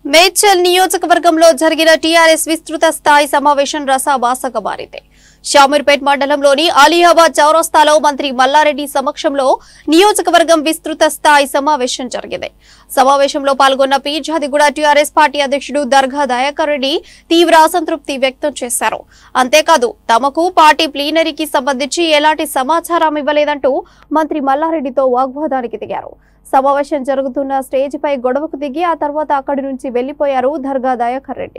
మేడ్చల్ నియోజకవర్గంలో జరిగిన టీఆర్ఎస్ విస్తృత స్థాయి సమావేశం రసాభాసగా మారింది. షామీర్పేట్ మండలంలోని అలీహాబాద్ చౌరస్తాలో మంత్రి మల్లారెడ్డి సమక్షంలో నియోజకవర్గం విస్తృత స్థాయి సమావేశం జరిగింది. సమావేశంలో పాల్గొన్న పీర్జాదిగూడ టీఆర్ఎస్ పార్టీ అధ్యక్షుడు దర్గా దయాకర్ రెడ్డి తీవ్ర అసంతృప్తి వ్యక్తం చేశారు. అంతేకాదు తమకు పార్టీ ప్లీనరీకి సంబంధించి ఎలాంటి సమాచారం ఇవ్వలేదంటూ మంత్రి మల్లారెడ్డితో వాగ్వాదానికి దిగారు. సమావేశం జరుగుతున్న స్టేజ్ పై గొడవకు దిగి ఆ తర్వాత అక్కడి నుంచి వెళ్లిపోయారు దర్గా దయాకర్ రెడ్డి.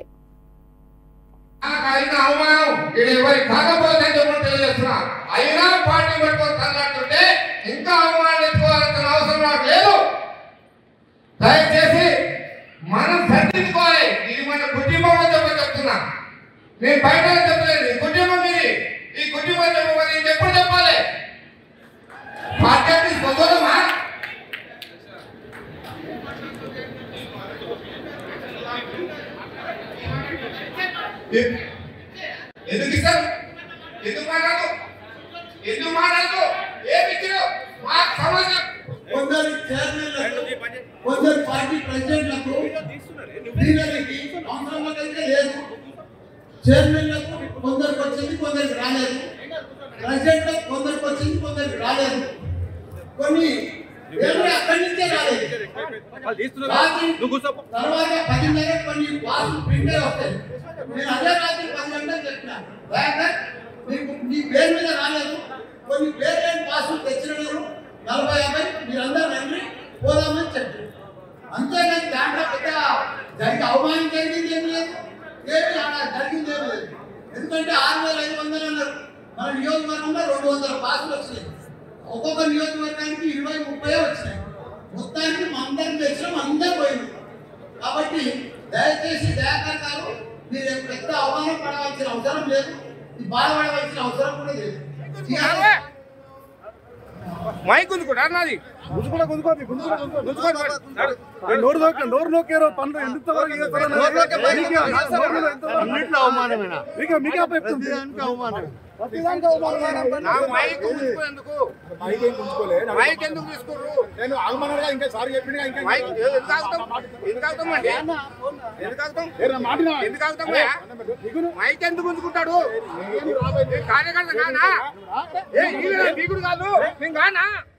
కొందరు పార్టీ ప్రెసిడెంట్లకు చైర్మన్లకు కొందరికి వచ్చింది, కొందరికి రాలేదు. ప్రెసిడెంట్లకు కొందరికి వచ్చింది, కొందరికి రాలేదు. కొన్ని అక్కడి నుంచే రాలేదు. తర్వాత 10 కొన్ని వాసు ప్రింటే వస్తాయి. నేను అదే రాత్రి 10 గంటలకు చెప్పిన నీ పేరు మీద రాలేదు, కొన్ని పేరు లేని పాసులు తెచ్చిన 40-50 మీరందరూ రండి పోదామని చెప్పారు. అంతేగాని దాంట్లో పెద్ద జరిగి అవమానం జరిగింది ఏమి లేదు, జరిగింది ఏమి లేదు. ఎందుకంటే 6500 అన్నారు. మన నియోజకవర్గంలో 200 పాసులు వచ్చినాయి. ఒక్కొక్క నియోజకవర్గానికి 20-30 వచ్చినాయి. మొత్తానికి అందరికి తెచ్చినాం, అందరు పోయింది. కాబట్టి దయచేసి దయాకర్ గారు మీరు పెద్ద అవమానం పడవలసిన అవసరం లేదు, బాధపడవలసిన అవసరం కూడా లేదు. మైక్ గుంజుకోండి అన్నది నోరు నోకేరో పనులు మైక్ ఎందుకు తీసుకోరు? నేను అవమానంగా ఇంకా సారి చెప్పిన మైక్ ఎందుకు ఉంచుకుంటాడు? కార్యకర్త కానా? కాదు నేను కానా?